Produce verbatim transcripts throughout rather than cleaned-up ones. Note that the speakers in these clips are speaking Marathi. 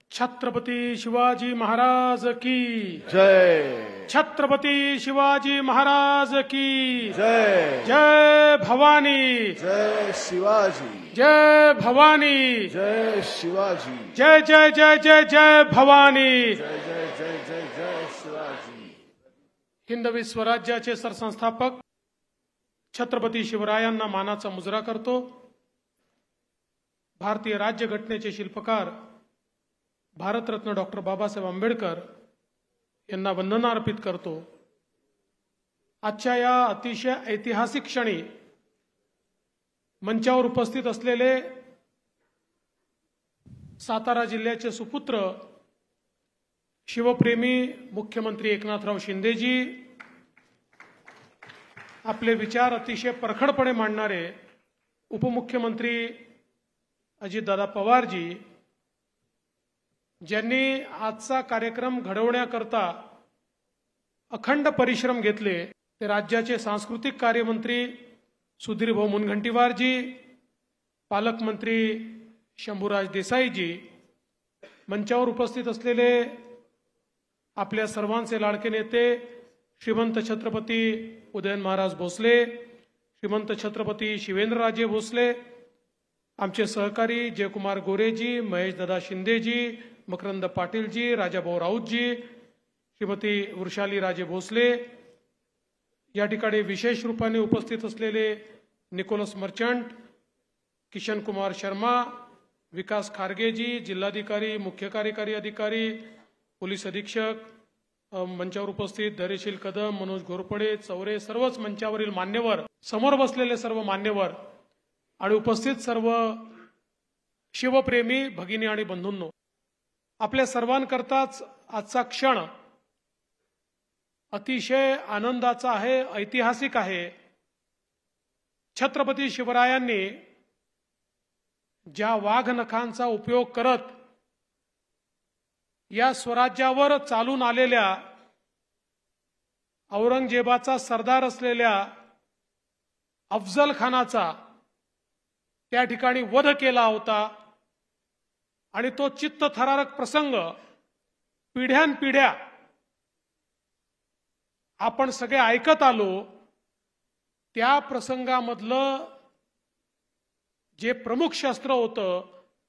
छत्रपती शिवाजी महाराज की जय। छत्रपती शिवाजी महाराज की जय। जय भवानी। जय शिवाजी। जय भवानी। जय शिवाजी। जय जय जय जय जय भवानी। जय जय जय जय जय शिवाजी। हिंदवी स्वराज्याचे सरसंस्थापक छत्रपती शिवरायांना मानाचा मुजरा करतो। भारतीय राज्यघटनेचे शिल्पकार भारतरत्न डॉक्टर बाबासाहेब आंबेडकर यांना वंदना अर्पित करतो। आजच्या या अतिशय ऐतिहासिक क्षणी मंचावर उपस्थित असलेले सातारा जिल्ह्याचे सुपुत्र शिवप्रेमी मुख्यमंत्री एकनाथराव शिंदेजी, आपले विचार अतिशय परखडपणे मांडणारे उपमुख्यमंत्री अजितदादा पवारजी, ज्यांनी आजचा कार्यक्रम घडवण्याकरता अखंड परिश्रम घेतले, ते राज्याचे सांस्कृतिक कार्यमंत्री सुधीरभाऊ मुनगंटीवारजी, पालकमंत्री शंभूराज देसाईजी, मंचावर उपस्थित असलेले आपल्या सर्वांचे लाडके नेते श्रीमंत छत्रपती उदयन महाराज भोसले, श्रीमंत छत्रपती शिवेंद्रराजे भोसले, आमचे सहकारी जयकुमार गोरेजी, महेशदादा शिंदेजी, मकरंद पाटीलजी, राजाभाऊ राऊतजी, श्रीमती वृषाली राजे भोसले, या ठिकाणी विशेष रूपाने उपस्थित असलेले निकोलस मर्चंट, किशन कुमार शर्मा, विकास खारगेजी, जिल्हाधिकारी, मुख्य कार्यकारी अधिकारी, पोलीस अधीक्षक, मंचावर उपस्थित धैर्यशील कदम, मनोज घोरपडे, चौरे, सर्वच मंचावरील मान्यवर, समोर बसलेले सर्व मान्यवर आणि उपस्थित सर्व शिवप्रेमी भगिनी आणि बंधूंनो, आपल्या सर्वांकरताच आजचा क्षण अतिशय आनंदाचा आहे, ऐतिहासिक आहे। छत्रपती शिवरायांनी ज्या वाघनखांचा उपयोग करत या स्वराज्यावर चालून आलेल्या औरंगजेबाचा सरदार असलेल्या अफजल खानाचा त्या ठिकाणी वध केला होता आणि तो चित्तथरारक प्रसंग पिढ्यानपिढ्या आपण सगळे ऐकत आलो। त्या प्रसंगामधलं जे प्रमुख शस्त्र होतं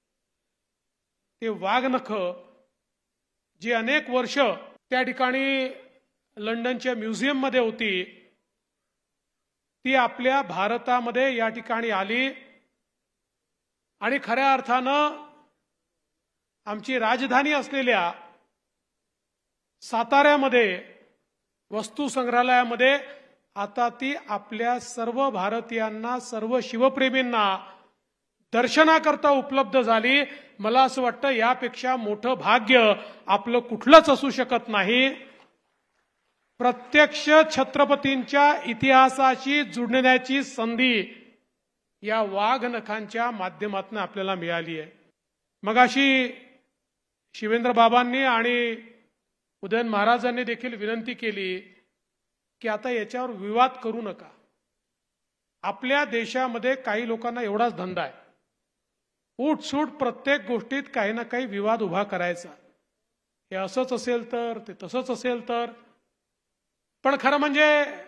ते वाघनख, जी अनेक वर्ष त्या ठिकाणी लंडनच्या म्युझियम मध्ये होती, ती आपल्या भारतामध्ये या ठिकाणी आली आणि खऱ्या अर्थानं आमची राजधानी असलेल्या साताऱ्यामध्ये वस्तू संग्रहालयामध्ये आता ती आपल्या सर्व भारतीयांना, सर्व शिवप्रेमींना दर्शनाकरता उपलब्ध झाली। मला असं वाटतं यापेक्षा मोठं भाग्य आपलं कुठलंच असू शकत नाही। प्रत्यक्ष छत्रपतींच्या इतिहासाशी जुळण्याची संधी या वाघनखांच्या माध्यमातून आपल्याला मिळाली आहे। मगाशी शिवेंद्र बाबांनी आणि उदयन महाराजांनी देखील विनंती केली की आता याच्यावर विवाद करू नका। आपल्या देशामध्ये काही लोकांना एवढाच धंदा आहे, उठसूट प्रत्येक गोष्टीत काही ना काही विवाद उभा करायचा, हे असंच असेल तर, ते तसंच असेल तर। पण खरं म्हणजे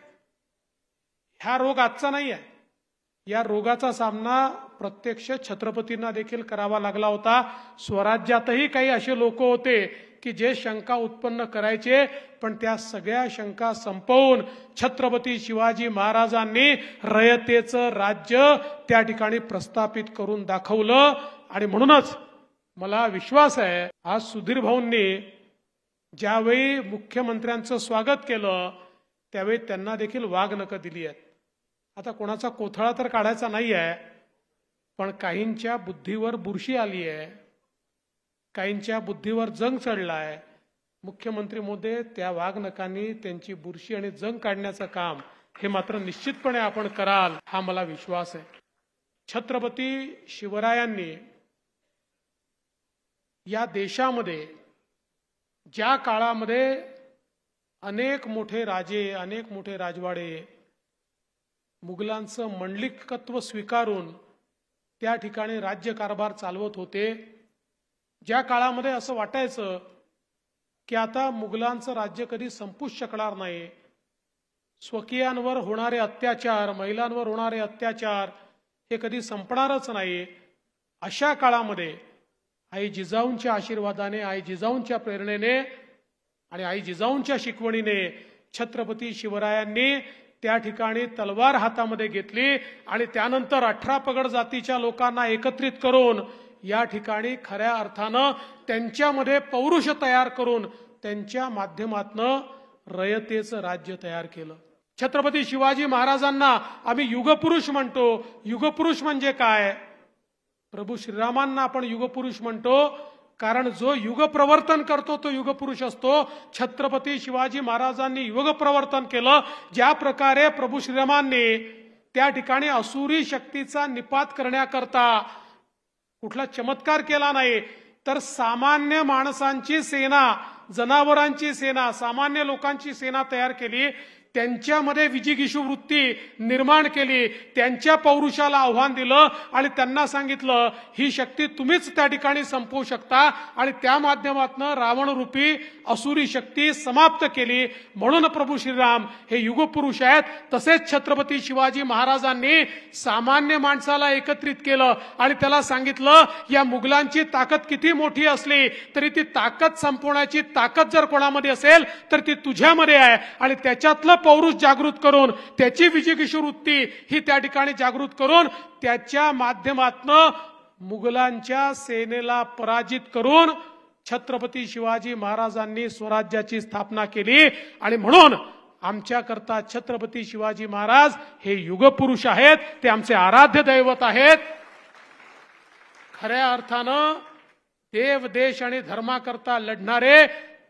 हा रोग आजचा नाही आहे, या रोगाचा सामना प्रत्यक्ष छत्रपतींना देखील करावा लागला होता। स्वराज्यातही काही असे लोक होते की जे शंका उत्पन्न करायचे, पण त्या सगळ्या शंका संपवून छत्रपती शिवाजी महाराजांनी रयतेचं राज्य त्या ठिकाणी प्रस्थापित करून दाखवलं। आणि म्हणूनच मला विश्वास आहे, आज सुधीर भाऊंनी ज्यावेळी मुख्यमंत्र्यांचं स्वागत केलं त्यावेळी त्यांना देखील वाघनख दिली आहेत। आता कोणाचा कोथळा तर काढायचा नाही आहे, पण काहींच्या बुद्धीवर बुरशी आली आहे, काहींच्या बुद्धीवर जंग चढलाय। मुख्यमंत्री महोदय, त्या वाघनखांनी त्यांची बुरशी आणि जंग काढण्याचं काम हे मात्र निश्चितपणे आपण कराल, हा मला विश्वास आहे। छत्रपती शिवरायांनी या देशामध्ये ज्या काळामध्ये अनेक मोठे राजे, अनेक मोठे राजवाडे मुघलांचं मंडलिकत्व स्वीकारून त्या ठिकाणी राज्यकारभार चालवत होते, ज्या काळामध्ये असं वाटायचं की आता मुघलांचं राज्य कधी संपूच शकणार नाही, स्वकीयांवर होणारे अत्याचार, महिलांवर होणारे अत्याचार हे कधी संपणारच नाही, अशा काळामध्ये आई जिजाऊंच्या आशीर्वादाने, आई जिजाऊंच्या प्रेरणेने आणि आई जिजाऊंच्या शिकवणीने छत्रपती शिवरायांनी त्या ठिकाणी तलवार हातामध्ये घेतली आणि त्यानंतर अठरा पगड जातीच्या लोकांना एकत्रित करून या ठिकाणी खऱ्या अर्थानं त्यांच्यामध्ये पौरुष तयार करून त्यांच्या माध्यमातनं रयतेचं राज्य तयार केलं. छत्रपती शिवाजी महाराजांना आम्ही युगपुरुष म्हणतो. युगपुरुष म्हणजे काय? प्रभू श्रीरामांना आपण युगपुरुष म्हणतो कारण जो युग प्रवर्तन करतो तो युगपुरुष असतो. छत्रपती शिवाजी महाराजांनी युग प्रवर्तन केलं. ज्या प्रकारे प्रभू श्रीरामांनी त्या ठिकाणी असुरी शक्तीचा निपात करण्याकरता कुठला चमत्कार केला नाही, तर सामान्य माणसांची सेना, जनावरांची सेना, सामान्य लोकांची सेना तयार केली, त्यांच्यामध्ये विजिगीषू वृत्ती निर्माण केली, त्यांच्या पौरुषाला आव्हान दिलं आणि त्यांना सांगितलं ही शक्ती तुम्हीच त्या ठिकाणी संपवू शकता आणि त्या माध्यमातून रावणरूपी असुरी शक्ती समाप्त केली. म्हणून प्रभू श्रीराम हे युगपुरुष आहेत. तसेच छत्रपती शिवाजी महाराजांनी सामान्य माणसाला एकत्रित केलं आणि त्याला सांगितलं या मुघलांची ताकद किती मोठी असली तरी ती ताकद संपवण्याची ताकद जर कोणामध्ये असेल तर ती तुझ्यामध्ये आहे आणि त्याच्यातलं पौरुष जागृत करून, त्याची विजिगीषू वृत्ती ही त्या ठिकाणी जागृत करून त्याच्या माध्यमातनं मुघलांच्या सेनेला पराजित करून छत्रपती शिवाजी महाराजांनी स्वराज्याची स्थापना केली. आणि म्हणून आमच्याकरता छत्रपती शिवाजी महाराज हे युगपुरुष आहेत, ते आमचे आराध्य दैवत आहेत. खऱ्या अर्थानं देव, देश आणि धर्माकरता लढणारे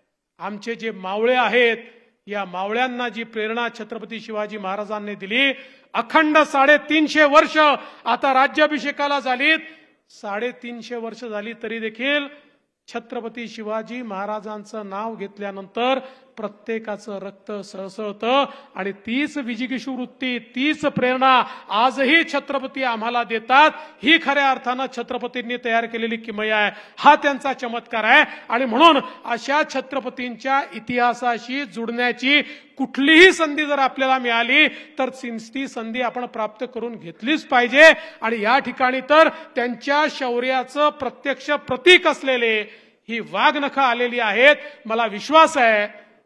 आमचे जे मावळे आहेत, या मावळ्यांना जी प्रेरणा छत्रपती शिवाजी महाराजांनी दिली, अखंड साडेतीनशे वर्ष आता राज्याभिषेकाला झालीत, साडेतीनशे वर्ष झाली तरी देखील छत्रपती शिवाजी महाराजांचं नाव घेतल्यानंतर प्रत्येकाचं रक्त सळसळतं आणि तीच विजिगीषू वृत्ती, तीच प्रेरणा आजही छत्रपती आम्हाला देतात. ही खऱ्या अर्थानं छत्रपतींनी तयार केलेली किमया आहे, हा त्यांचा चमत्कार आहे. आणि म्हणून अशा छत्रपतींच्या इतिहासाशी जुडण्याची कुठलीही संधी जर आपल्याला मिळाली तर ती संधी आपण प्राप्त करून घेतलीच पाहिजे. आणि या ठिकाणी तर त्यांच्या शौर्याचं प्रत्यक्ष प्रतीक असलेले ही वाघनखं आलेली आहेत. मला विश्वास आहे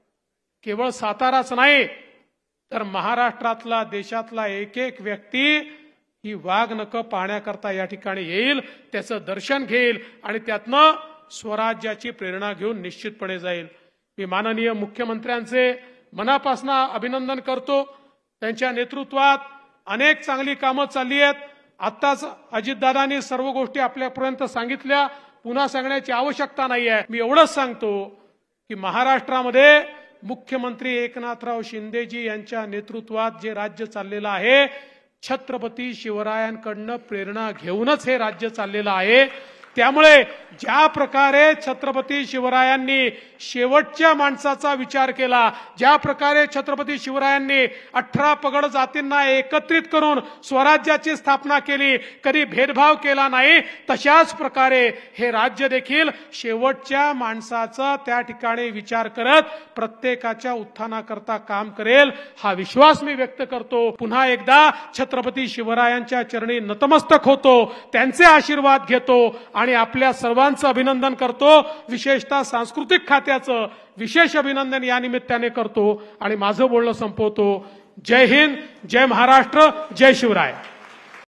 केवळ साताराच नाही तर महाराष्ट्रातला, देशातला एक एक व्यक्ती ही वाघनखं पाहण्याकरता या ठिकाणी येईल, त्याचं दर्शन घेईल आणि त्यातनं स्वराज्याची प्रेरणा घेऊन निश्चितपणे जाईल. मी माननीय मुख्यमंत्र्यांचे मनापासून अभिनंदन करतो. त्यांच्या नेतृत्वात अनेक चांगली कामं चालली आहेत. आत्ताच अजितदादांनी सर्व गोष्टी आपल्यापर्यंत सांगितल्या, पुन्हा सांगण्याची आवश्यकता नाही आहे. मी एवढंच सांगतो की महाराष्ट्रामध्ये मुख्यमंत्री एकनाथराव शिंदेजी यांच्या नेतृत्वात जे राज्य चाललेलं आहे, छत्रपती शिवरायांकडनं प्रेरणा घेऊनच हे राज्य चाललेलं आहे. त्यामुळे ज्या प्रकारे छत्रपती शिवरायांनी शेवटच्या माणसाचा विचार केला, ज्या प्रकारे छत्रपती शिवरायांनी अठरा पगड जातींना एकत्रित करून स्वराज्याची स्थापना केली, कधी भेदभाव केला नाही, तशाच प्रकारे हे राज्य देखील शेवटच्या माणसाचा त्या ठिकाणी विचार करत प्रत्येकाच्या उत्थानाकरता काम करेल, हा विश्वास मी व्यक्त करतो. पुन्हा एकदा छत्रपती शिवरायांच्या चरणी नतमस्तक होतो, त्यांचे आशीर्वाद घेतो आणि आपल्या सर्वांचं अभिनंदन करतो. विशेषतः सांस्कृतिक खात्याचं विशेष अभिनंदन या निमित्ताने करतो आणि माझं बोलणं संपवतो. जय हिंद, जय महाराष्ट्र, जय शिवराय.